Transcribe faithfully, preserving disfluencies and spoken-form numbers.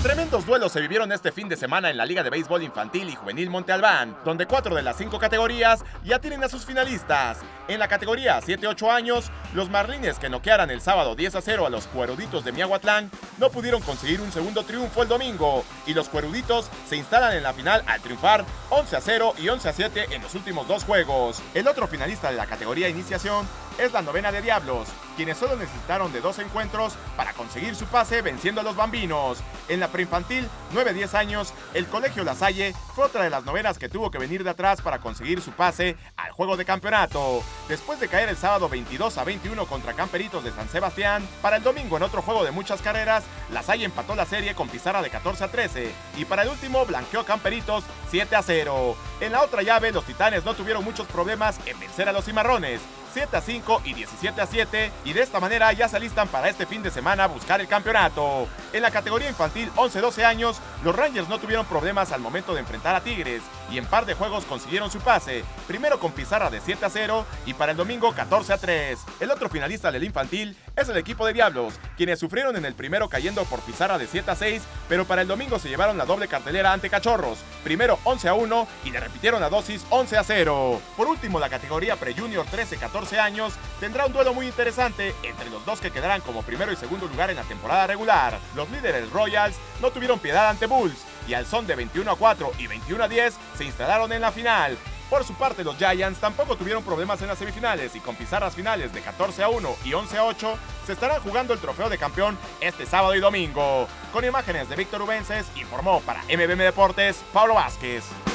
Tremendos duelos se vivieron este fin de semana en la Liga de Béisbol Infantil y Juvenil Monte Albán, donde cuatro de las cinco categorías ya tienen a sus finalistas. En la categoría siete a ocho años, los Marlines que noquearan el sábado diez a cero a los Cueruditos de Miahuatlán no pudieron conseguir un segundo triunfo el domingo, y los Cueruditos se instalan en la final al triunfar once a cero y once a siete en los últimos dos juegos. El otro finalista de la categoría iniciación es la novena de Diablos, quienes solo necesitaron de dos encuentros para conseguir su pase venciendo a los Bambinos. En la preinfantil nueve a diez años, el Colegio La Salle fue otra de las novenas que tuvo que venir de atrás para conseguir su pase al juego de campeonato. Después de caer el sábado veintidós a veintiuno contra Camperitos de San Sebastián, para el domingo en otro juego de muchas carreras, La Salle empató la serie con pizarra de catorce a trece y para el último blanqueó Camperitos siete a cero. En la otra llave, los Titanes no tuvieron muchos problemas en vencer a los Cimarrones, siete a cinco y diecisiete a siete, y de esta manera ya se alistan para este fin de semana a buscar el campeonato. En la categoría infantil once a doce años, los Rangers no tuvieron problemas al momento de enfrentar a Tigres y en par de juegos consiguieron su pase, primero con pizarra de siete a cero y para el domingo catorce a tres. El otro finalista del infantil es el equipo de Diablos, quienes sufrieron en el primero cayendo por pizarra de siete a seis, pero para el domingo se llevaron la doble cartelera ante Cachorros, primero once a uno y le repitieron la dosis once a cero. Por último, la categoría pre-junior trece a catorce años tendrá un duelo muy interesante entre los dos que quedarán como primero y segundo lugar en la temporada regular. Los líderes Royals no tuvieron piedad ante Bulls y al son de veintiuno a cuatro y veintiuno a diez se instalaron en la final. Por su parte, los Giants tampoco tuvieron problemas en las semifinales y con pizarras finales de catorce a uno y once a ocho se estarán jugando el trofeo de campeón este sábado y domingo. Con imágenes de Víctor Ubenses, informó para M B M Deportes, Pablo Vázquez.